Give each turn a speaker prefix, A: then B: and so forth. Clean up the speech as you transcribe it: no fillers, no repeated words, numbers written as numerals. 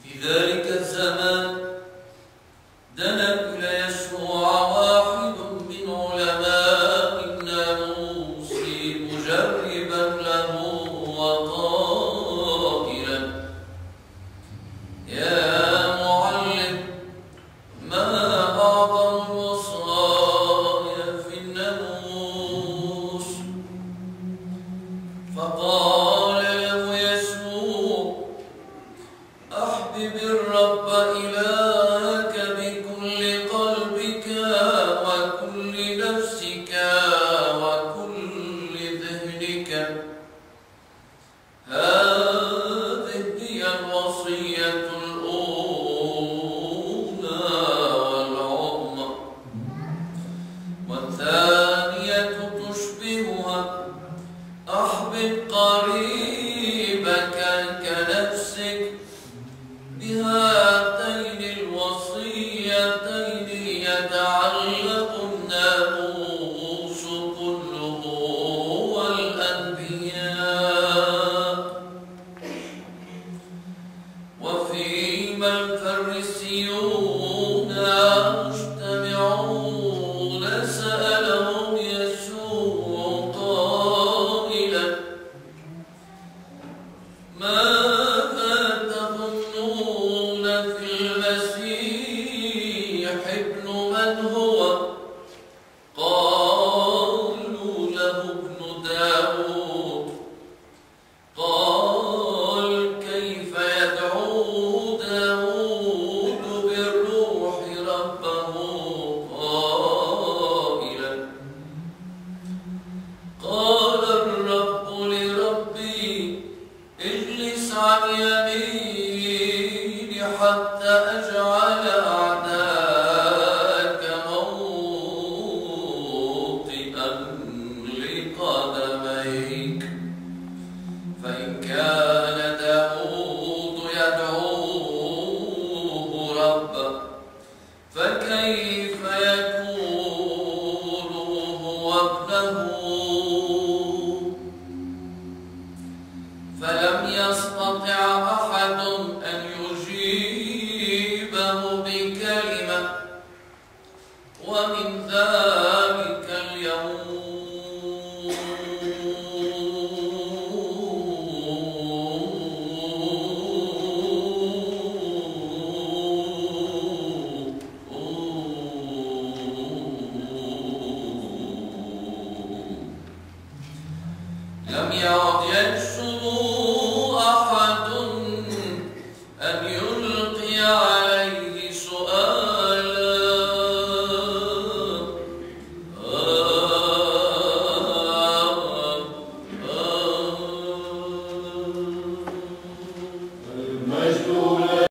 A: ذلك الزمان دنا إلى يشوع واحد من علماء الناموس مجربا له وقائلا: يا معلم، ما أعظم الوصايا في الناموس؟ فقال له يسوع: أحبب الرب إلهك بكل قلبك وكل نفسك وكل ذهنك. هذه هي الوصية الأولى والعظمى، والثانية تشبهها: أحبب قريبك كنفسك. بهاتين الوصيتين يتعلق الناموس كله والأنبياء. وفيما الفريسيون مجتمعون سألهم يسوع قائلا: ماذا تظنون في المسيح ابن من هو؟ قالوا له: ابن داود. قال: كيف يدعو داود بالروح ربه قائلا: قال الرب لربي: اجلس عن يميني حتى أجعل أعداءك موطئا لقدميك. فإن كان داود يدعوه ربا، فكيف يكون هو ابنه؟ فلم يستطع